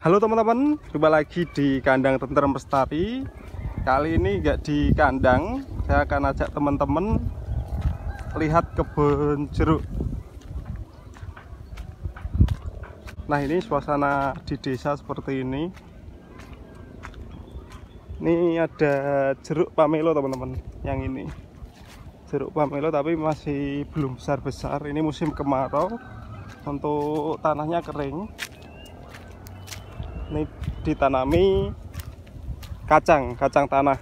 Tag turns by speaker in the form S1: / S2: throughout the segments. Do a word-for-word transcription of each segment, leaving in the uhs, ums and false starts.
S1: Halo teman-teman, jumpa lagi di kandang Tentrem Lestari. Kali ini nggak di kandang, saya akan ajak teman-teman lihat kebun jeruk. Nah, ini suasana di desa seperti ini. Ini ada jeruk pamelo teman-teman, yang ini jeruk pamelo tapi masih belum besar-besar. Ini musim kemarau, untuk tanahnya kering. Ini ditanami kacang, kacang tanah.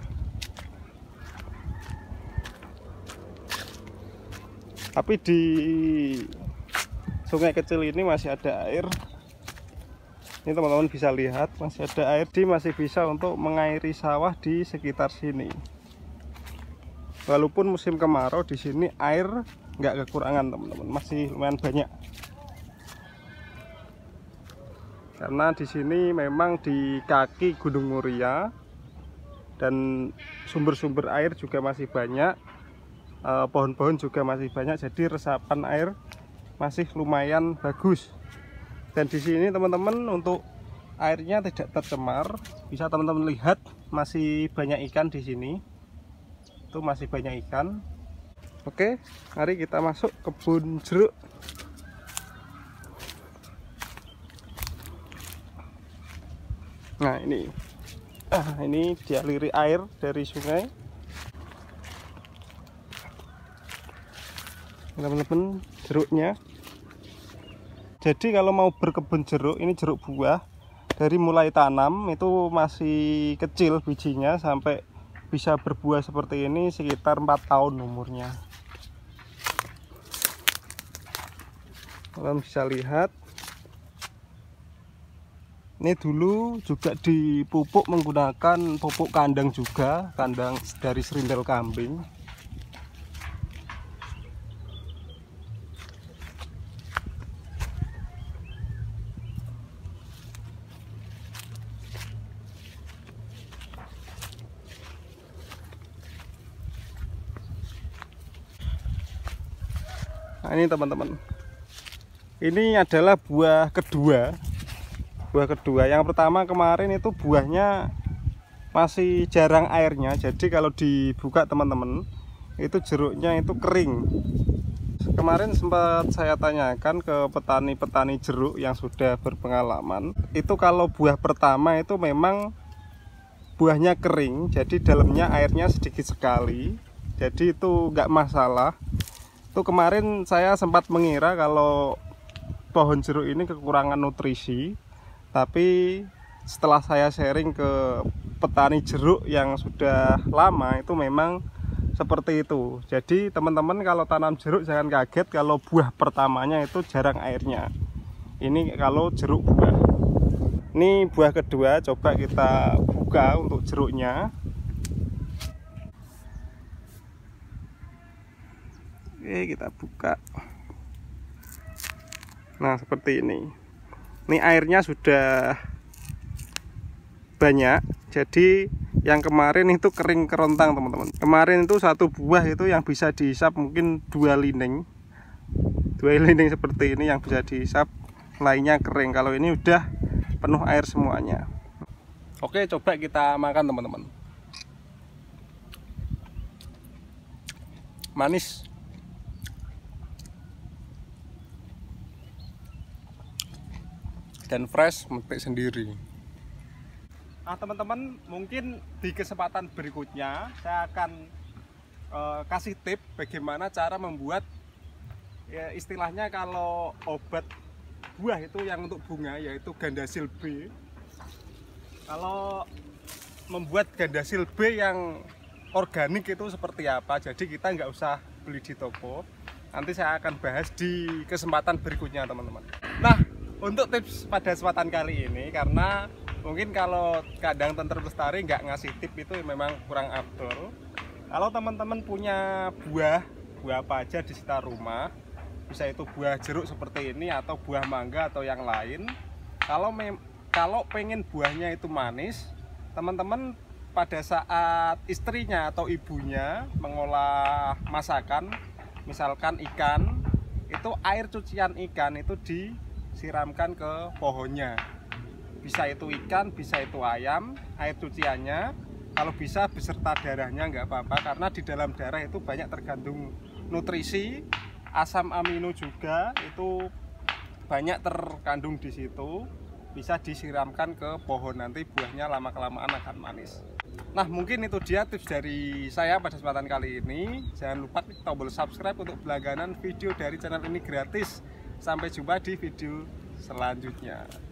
S1: Tapi di sungai kecil ini masih ada air. Ini teman-teman bisa lihat, masih ada air, di masih bisa untuk mengairi sawah di sekitar sini. Walaupun musim kemarau, di sini air nggak kekurangan teman-teman, masih lumayan banyak. Karena di sini memang di kaki Gunung Muria dan sumber-sumber air juga masih banyak, pohon-pohon juga masih banyak, jadi resapan air masih lumayan bagus. Dan di sini teman-teman untuk airnya tidak tercemar, bisa teman-teman lihat masih banyak ikan di sini. Itu masih banyak ikan. Oke, mari kita masuk kebun jeruk. Nah ini, ah, ini dialiri air dari sungai. Teman-teman, jeruknya. Jadi kalau mau berkebun jeruk, ini jeruk buah, dari mulai tanam itu masih kecil bijinya sampai bisa berbuah seperti ini sekitar empat tahun umurnya. Kalian bisa lihat. Ini dulu juga dipupuk menggunakan pupuk kandang juga, kandang dari serindel kambing. Nah ini teman-teman, ini adalah buah kedua. Buah kedua, yang pertama kemarin itu buahnya masih jarang airnya, jadi kalau dibuka teman-teman itu jeruknya itu kering. Kemarin sempat saya tanyakan ke petani-petani jeruk yang sudah berpengalaman, itu kalau buah pertama itu memang buahnya kering, jadi dalamnya airnya sedikit sekali, jadi itu nggak masalah. Itu kemarin saya sempat mengira kalau pohon jeruk ini kekurangan nutrisi, tapi setelah saya sharing ke petani jeruk yang sudah lama, itu memang seperti itu. Jadi teman-teman kalau tanam jeruk jangan kaget kalau buah pertamanya itu jarang airnya. Ini kalau jeruk buah. Ini buah kedua, coba kita buka untuk jeruknya. Oke, kita buka. Nah seperti ini. Ini airnya sudah banyak, jadi yang kemarin itu kering kerontang teman-teman. Kemarin itu satu buah itu yang bisa dihisap mungkin dua lining, dua lining seperti ini yang bisa dihisap, lainnya kering. Kalau ini udah penuh air semuanya. Oke, coba kita makan teman-teman. Manis. Dan fresh, metik sendiri. Nah teman-teman, mungkin di kesempatan berikutnya saya akan uh, kasih tip bagaimana cara membuat, ya, istilahnya kalau obat buah itu yang untuk bunga, yaitu Gandasil B. Kalau membuat Gandasil B yang organik itu seperti apa, jadi kita nggak usah beli di toko. Nanti saya akan bahas di kesempatan berikutnya teman-teman. Nah, untuk tips pada kesempatan kali ini, karena mungkin kalau kandang Tentrem Lestari nggak ngasih tip itu memang kurang afdol. Kalau teman-teman punya buah, buah apa aja di sekitar rumah, bisa itu buah jeruk seperti ini atau buah mangga atau yang lain. Kalau mem kalau pengen buahnya itu manis, teman-teman pada saat istrinya atau ibunya mengolah masakan, misalkan ikan, itu air cucian ikan itu di siramkan ke pohonnya. bisa itu ikan, bisa itu ayam, air cuciannya kalau bisa beserta darahnya nggak apa-apa, karena di dalam darah itu banyak terkandung nutrisi, asam amino juga itu banyak terkandung di situ. Bisa disiramkan ke pohon, nanti buahnya lama kelamaan akan manis. Nah, mungkin itu dia tips dari saya pada kesempatan kali ini. Jangan lupa klik tombol subscribe untuk berlangganan video dari channel ini gratis. Sampai jumpa di video selanjutnya.